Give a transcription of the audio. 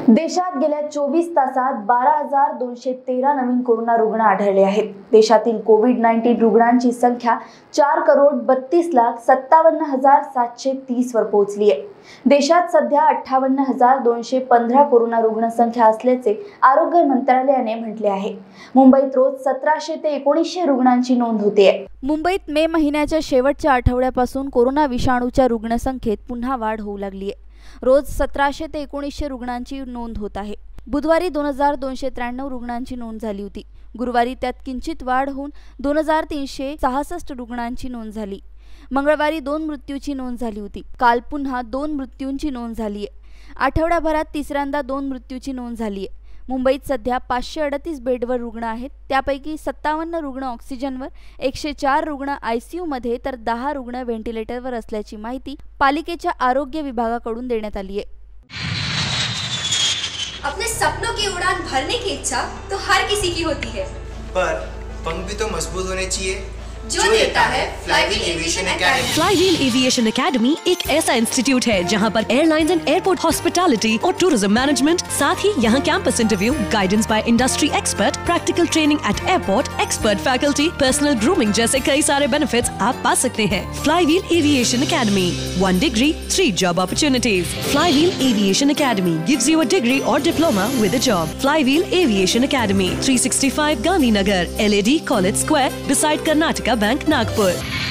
देशात गेल्या 24 तासात 12,213 नवीन कोरोना रुग्ण आढळले आहेत। देशातील कोविड-19 रुग्णांची संख्या 4,32,57,730 वर पोहोचली आहे। देशात सध्या 58,215 कोरोना रुग्ण संख्या असल्याचे आरोग्य मंत्रालयाने म्हटले आहे। मुंबईत रोज 1700 ते 1900 रुग्णांची नोंद होते आहे। मुंबईत मे महिन्याच्या शेवटच्या आठवड्यापासून कोरोना विषाणूच्या रुग्णसंख्येत पुन्हा वाढ होऊ लागली आहे। रोज 1700 ते 1900 रुग्णांची नोंद होत आहे। बुधवारी 2293 रुग्णांची नोंद झाली होती। गुरुवारी त्यात किंचित वाढ होऊन 2366 रुग्णांची नोंद झाली। मंगळवारी 2 मृत्यूची नोंद झाली होती। काल पुन्हा 2 मृत्यूंची नोंद झाली आहे। आठवड्याभरात तिसऱ्यांदा 2 मृत्यूची नोंद झाली आहे। मुंबईत सध्या 538 बेडवर रुग्ण आहेत। त्यापैकी 57 रुग्ण ऑक्सिजनवर, 104 रुग्ण ICU मध्ये तर 10 रुग्ण व्हेंटिलेटरवर असल्याची माहिती पालिकेच्या आरोग्य विभागाकडून देण्यात आली आहे। अपने सपनों की उड़ान भरने की इच्छा तो हर किसी की होती है, पर पंख भी तो मजबूत होने चाहिए जो देता है flywheel aviation academy. Flywheel aviation academy एक ऐसा इंस्टीट्यूट है जहां पर एयरलाइंस एंड एयरपोर्ट हॉस्पिटैलिटी और टूरिज्म मैनेजमेंट, साथ ही यहां campus interview, guidance by industry expert, practical training at airport, expert faculty, personal grooming जैसे कई सारे बेनिफिट्स आप पा सकते हैं। Flywheel aviation academy, 1 degree, 3 job opportunities। Flywheel aviation academy gives you a degree or diploma with a job। Flywheel aviation academy, 365 Gandhinagar, LAD College Square, beside Karnataka Bank, Nagpur।